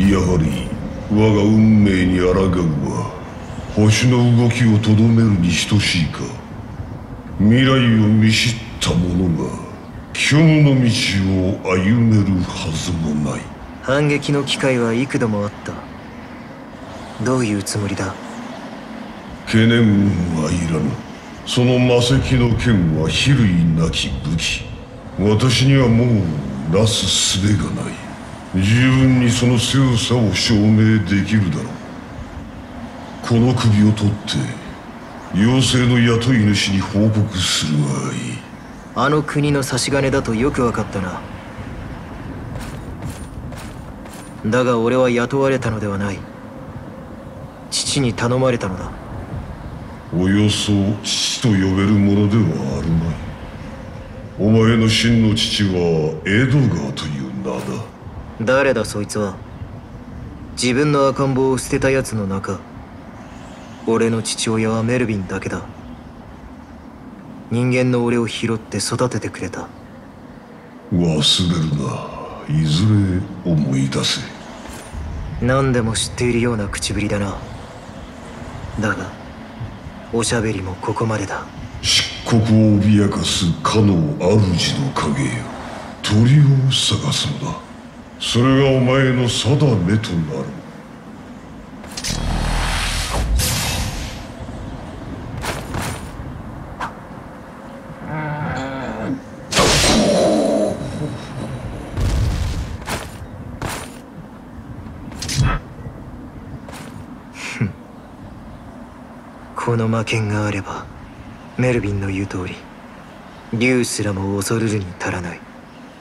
やはり我が運命に抗うは星の動きをとどめるに等しいか。未来を見知った者が虚無の道を歩めるはずもない。 反撃の機会は幾度もあった。どういうつもりだ？ 懸念はいらぬ。その魔石の剣は比類なき武器。私にはもうなす術がない。十分にその強さを証明できるだろう。この首を取って妖精の雇い主に報告するがいい。 あの国の差し金だとよく分かったな。だが俺は雇われたのではない。父に頼まれたのだ。 およそ父と呼べるものではあるまい。お前の真の父はエドガーという名だ。 誰だそいつは。自分の赤ん坊を捨てた奴の中。俺の父親はメルビンだけだ。人間の俺を拾って育ててくれた。 忘れるな。いずれ思い出せ。 何でも知っているような口ぶりだな。だがおしゃべりもここまでだ。 漆黒を脅かすかの主の影よ。鳥を探すのだ。それがお前の定めとなる。 この魔剣があればメルビンの言う通り竜すらも恐るるに足らない。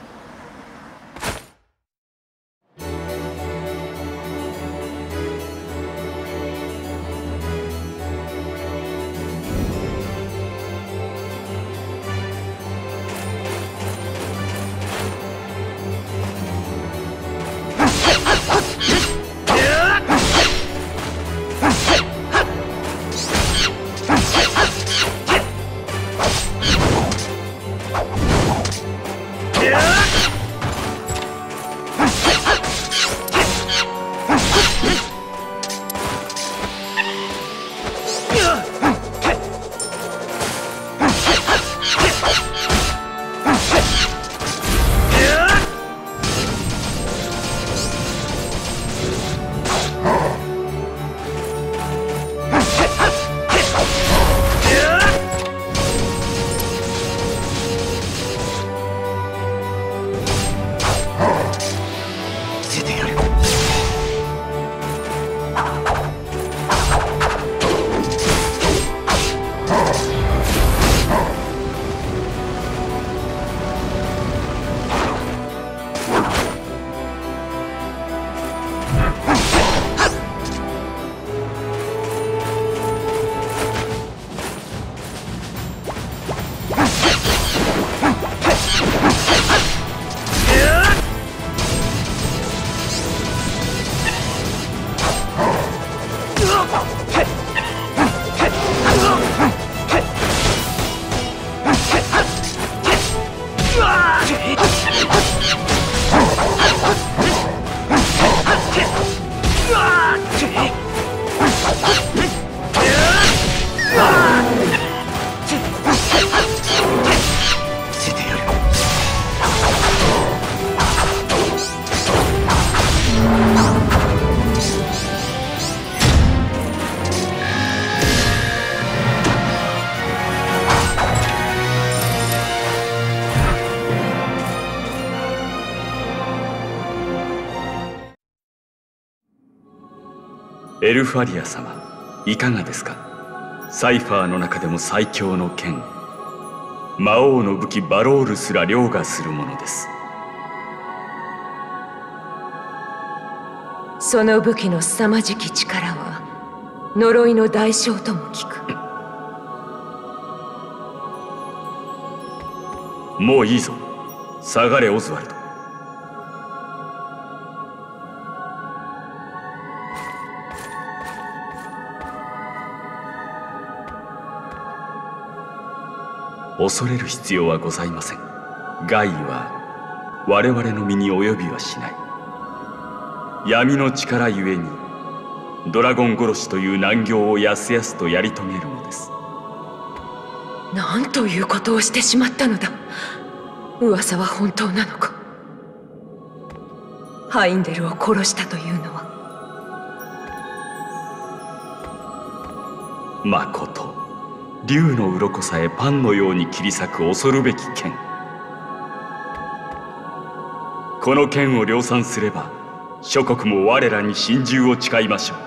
エルファリア様、いかがですか。サイファーの中でも最強の剣、魔王の武器バロールすら凌駕するものです。 その武器の凄まじき力は呪いの代償とも聞く。 もういいぞ、下がれオズワルド。恐れる必要はございません。害は我々の身に及びはしない。 闇の力ゆえにドラゴン殺しという難行をやすやすとやり遂げるのです。 何ということをしてしまったのだ。噂は本当なのか。ハインデルを殺したというのは。 まこと、竜の鱗さえパンのように切り裂く恐るべき剣。この剣を量産すれば諸国も我らに心中を誓いましょう。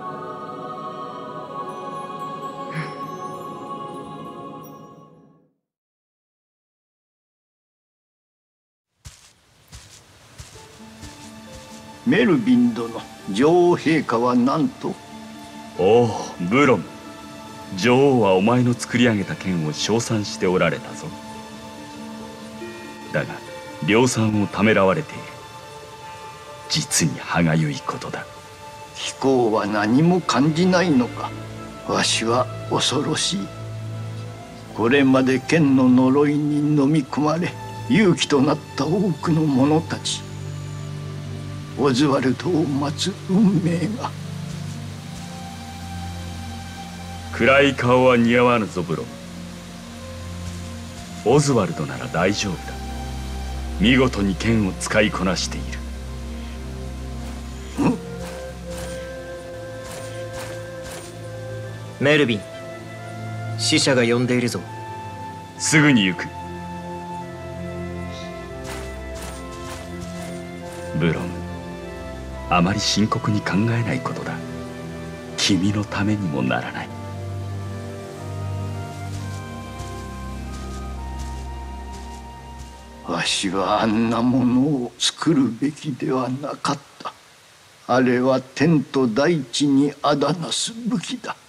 メルビン殿、女王陛下は何と？ おお、ブロム。女王はお前の作り上げた剣を称賛しておられたぞ。だが量産をためらわれている。実に歯がゆいことだ。 貴公は何も感じないのか。わしは恐ろしい。これまで剣の呪いに飲み込まれ勇気となった多くの者たち。オズワルドを待つ運命が。 暗い顔は似合わぬぞブロム。オズワルドなら大丈夫だ。見事に剣を使いこなしている。 メルビン、使者が呼んでいるぞ。 すぐに行く。ブロム、あまり深刻に考えないことだ。君のためにもならない。 わしはあんなものを作るべきではなかった。あれは天と大地にあだなす武器だ。